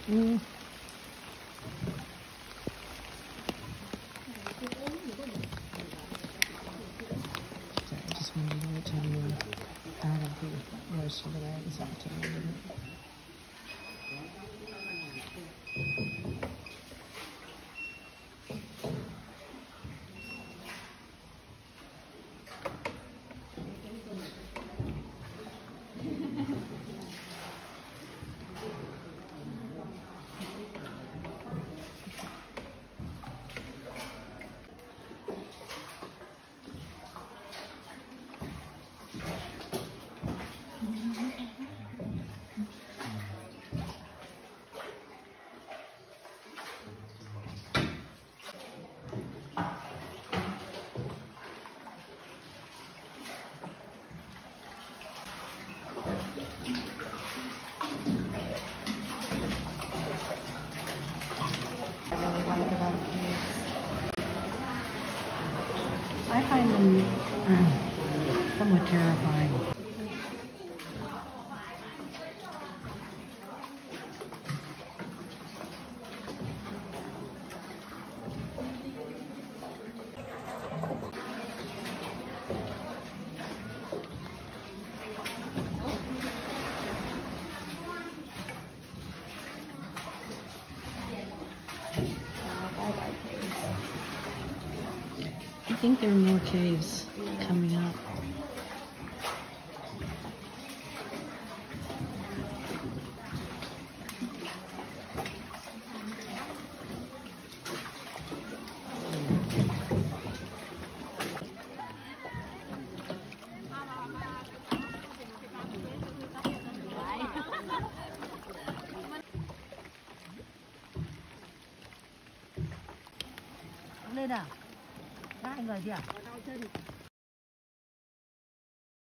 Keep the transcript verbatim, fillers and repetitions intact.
Mm. Sorry, I just wanted to tell you out of the roast over there. It's not too late. I find them uh, somewhat terrifying. I think there are more caves coming up. Lên nào? Hai người kìa.